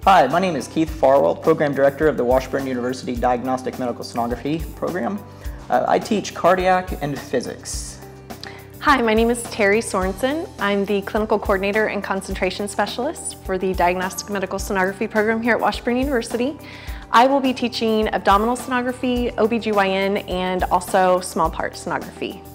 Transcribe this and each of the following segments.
Hi, my name is Keith Farwell, Program Director of the Washburn University Diagnostic Medical Sonography program. I teach cardiac and physics. Hi, my name is Terry Sorensen. I'm the Clinical Coordinator and Concentration Specialist for the Diagnostic Medical Sonography program here at Washburn University. I will be teaching abdominal sonography, OBGYN, and also small part sonography.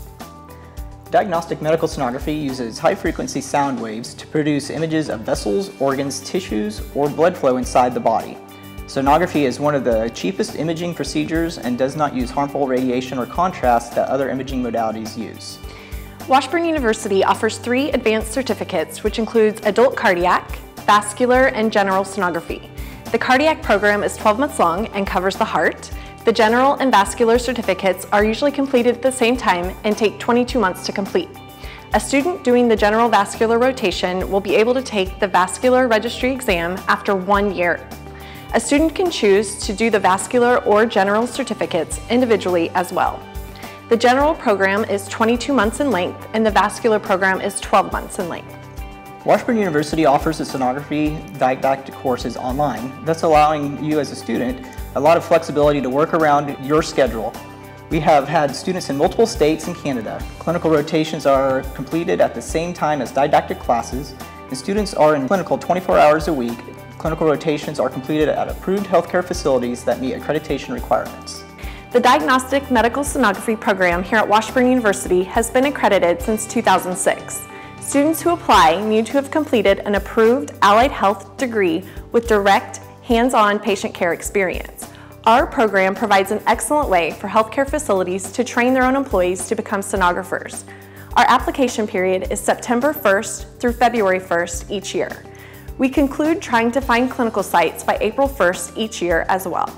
Diagnostic medical sonography uses high-frequency sound waves to produce images of vessels, organs, tissues, or blood flow inside the body. Sonography is one of the cheapest imaging procedures and does not use harmful radiation or contrast that other imaging modalities use. Washburn University offers 3 advanced certificates, which includes adult cardiac, vascular, and general sonography. The cardiac program is 12 months long and covers the heart. The general and vascular certificates are usually completed at the same time and take 22 months to complete. A student doing the general vascular rotation will be able to take the vascular registry exam after 1 year. A student can choose to do the vascular or general certificates individually as well. The general program is 22 months in length and the vascular program is 12 months in length. Washburn University offers the sonography didactic courses online, thus allowing you as a student a lot of flexibility to work around your schedule. We have had students in multiple states and Canada. Clinical rotations are completed at the same time as didactic classes, and students are in clinical 24 hours a week. Clinical rotations are completed at approved healthcare facilities that meet accreditation requirements. The Diagnostic Medical Sonography program here at Washburn University has been accredited since 2006. Students who apply need to have completed an approved allied health degree with direct, hands-on patient care experience. Our program provides an excellent way for healthcare facilities to train their own employees to become sonographers. Our application period is September 1st through February 1st each year. We conclude trying to find clinical sites by April 1st each year as well.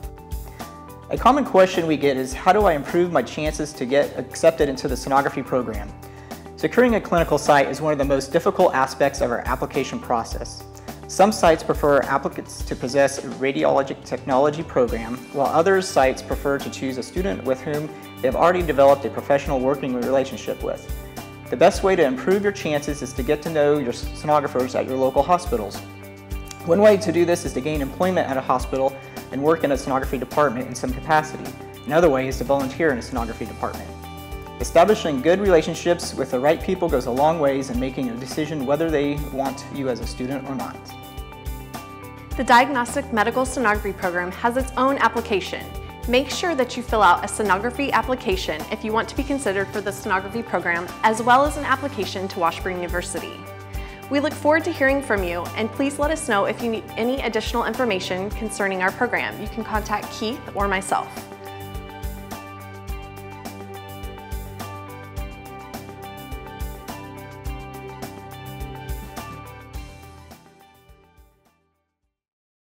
A common question we get is, how do I improve my chances to get accepted into the sonography program? Securing a clinical site is one of the most difficult aspects of our application process. Some sites prefer applicants to possess a radiologic technology program, while other sites prefer to choose a student with whom they have already developed a professional working relationship with. The best way to improve your chances is to get to know your sonographers at your local hospitals. One way to do this is to gain employment at a hospital and work in a sonography department in some capacity. Another way is to volunteer in a sonography department. Establishing good relationships with the right people goes a long ways in making a decision whether they want you as a student or not. The Diagnostic Medical Sonography program has its own application. Make sure that you fill out a sonography application if you want to be considered for the sonography program, as well as an application to Washburn University. We look forward to hearing from you, and please let us know if you need any additional information concerning our program. You can contact Keith or myself.